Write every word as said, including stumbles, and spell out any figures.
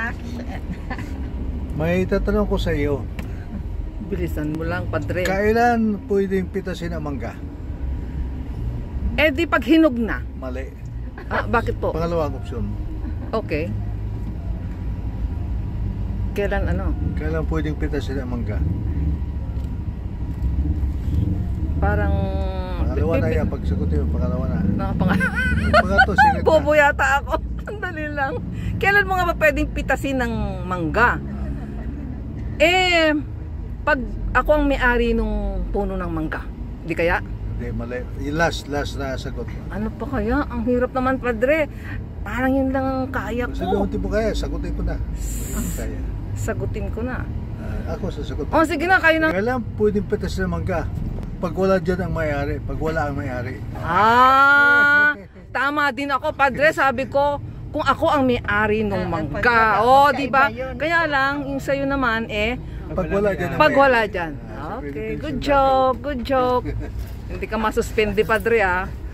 akin. May tatanong ko sa iyo. Bilisan mo lang, padre. Kailan pwedeng pitasin ang mangga? Eh di pag hinog na. Mali. Ah, bakit po? Pangalawang opsyon. Okay. Kailan ano? Kailan pwedeng pitasin ang mangga? Parang Pangalawa na yan. Pag sagutin mo, pangalawa na. Nakapang- Pangato, sinit na. Bobo yata ako. Sandali lang. Kailan mo nga ba pwedeng pitasin ng mangga? Eh, pag ako ang may-ari nung puno ng mangga. Di kaya? Hindi, mali. Yung last, last na sagot. Ano pa kaya? Ang hirap naman, padre. Parang yun lang ang kaya ko. Sagutin mo kaya, sagutin mo na. Kaya. Sagutin ko na. Ah, ako sasagot. O sige na, kayo na. Kailan pwedeng pitasin ang mangga? Pag wala dyan ang may-ari. Pag wala ang may-ari. Ah, tama din ako, padre. Sabi ko, kung ako ang may-ari ng mangga. O, di ba? Kaya lang, yung sa'yo naman eh, Pag wala dyan ang pag may-ari. wala dyan. Okay, good joke, good joke. Hindi ka masuspende, padre, ah.